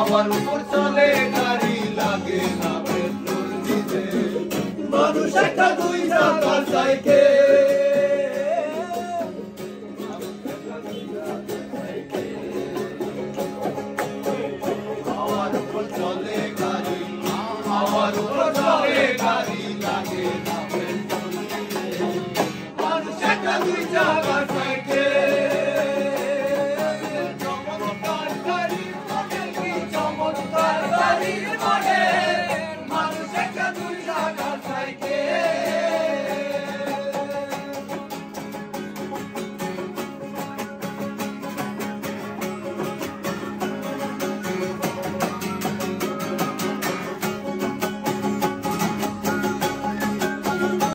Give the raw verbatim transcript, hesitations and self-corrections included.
হাওয়ার উপর চলে গাড়ি লাগে না পেট্রোল ডিজেল মানুষ একটা দুই চাকার সাইকেল হাওয়ার উপর চলে গাড়ি হাওয়ার উপর চলে গাড়ি লাগে না